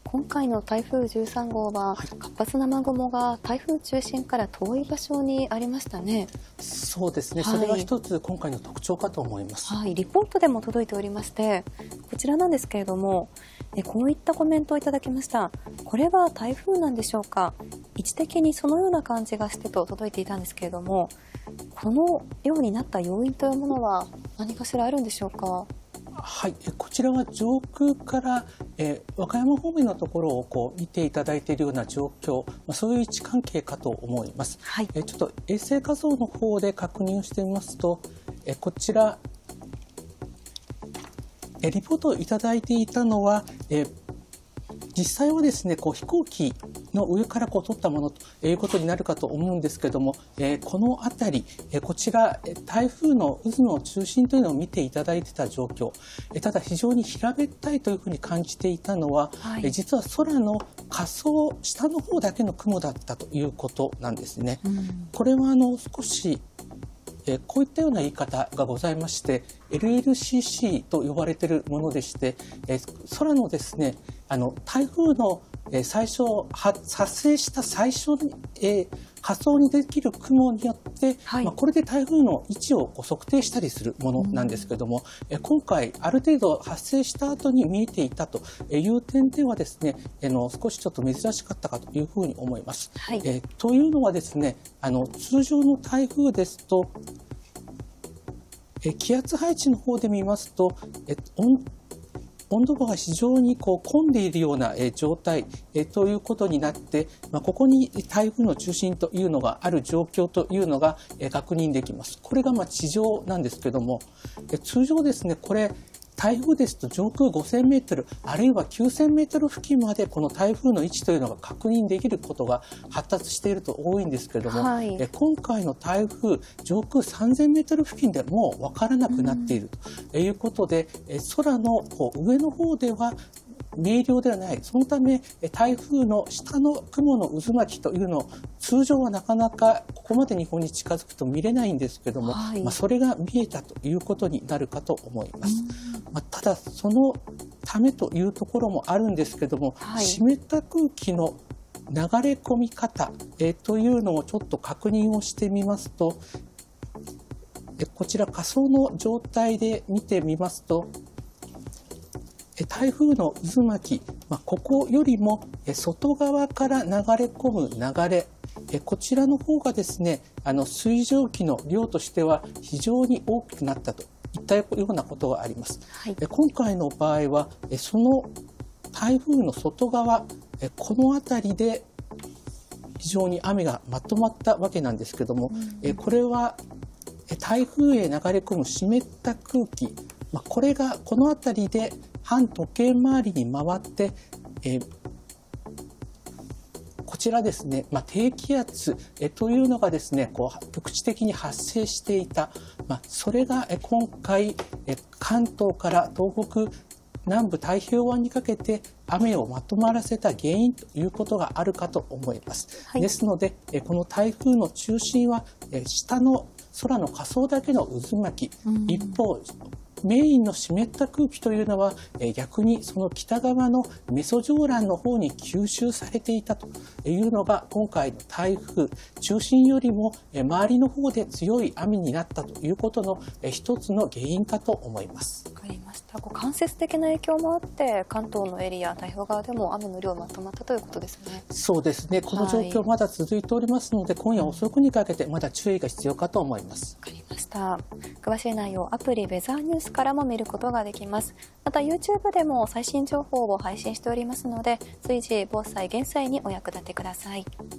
今回の台風13号は、活発な雨雲が台風中心から遠い場所にありましたね。 そうですね、それが一つ今回の特徴かと思います。 リポートでも届いておりまして、こちらなんですけれども、こういったコメントをいただきました。これは台風なんでしょうか。位置的にそのような感じがしてと届いていたんですけれども、このようになった要因というものは何かしらあるんでしょうか。 はい、こちらは上空から、和歌山方面のところを見ていただいているような状況、そういう位置関係かと思います。ちょっと衛星画像の方で確認をしてみますと、こちら、リポートをいただいていたのは、実際はですね、飛行機の上から撮ったものということになるかと思うんですけども、この辺り、こちら台風の渦の中心というのを見ていただいていた状況、ただ非常に平べったいというふうに感じていたのは、実は空の下層下の方だけの雲だったということなんですね。これは少しこういったような言い方がございまして、LLCC と呼ばれているものでして、空のですね、台風の最初発生した最初に、下層にできる雲によって、これで台風の位置を測定したりするものなんですけれども、今回ある程度発生した後に見えていたという点ではですね、少しちょっと珍しかったかというふうに思います。というのはですね、通常の台風ですと、気圧配置の方で見ますと、温度場が非常に混んでいるような状態ということになって、ここに台風の中心というのがある状況というのが確認できます。これが地上なんですけども、通常ですね、これ台風ですと上空5000メートルあるいは9000メートル付近までこの台風の位置というのが確認できることが発達していると多いんですけれども、今回の台風上空3000メートル付近でもう分からなくなっているということで、空の上の方では明瞭ではない。そのため台風の下の雲の渦巻きというのを通常はなかなかここまで日本に近づくと見れないんですけども、それが見えたということになるかと思います。ただそのためというところもあるんですけども、湿った空気の流れ込み方というのをちょっと確認をしてみますと、こちら下層の状態で見てみますと、台風の渦巻き、ここよりも外側から流れ込む流れ、こちらの方がですね、水蒸気の量としては非常に大きくなったといったようなことがあります。今回の場合はその台風の外側、この辺りで非常に雨がまとまったわけなんですけども、これは台風へ流れ込む湿った空気、これがこの辺りで反時計回りに回って、こちらですね、低気圧というのがですね、局地的に発生していた、それが今回関東から東北南部太平洋側にかけて雨をまとまらせた原因ということがあるかと思います。ですのでこの台風の中心は下の空の下層だけの渦巻き、一方メインの湿った空気というのは逆にその北側のメソジョーランの方に吸収されていたというのが今回の台風中心よりも周りの方で強い雨になったということの一つの原因かと思います。 わかりました。間接的な影響もあって関東のエリア、太平洋側でも雨の量まとまったということですね。 そうですね、この状況まだ続いておりますので、今夜遅くにかけてまだ注意が必要かと思います。 わかりました。詳しい内容、アプリウェザーニュースからも見ることができます。また YouTube でも最新情報を配信しておりますので、随時防災減災にお役立てください。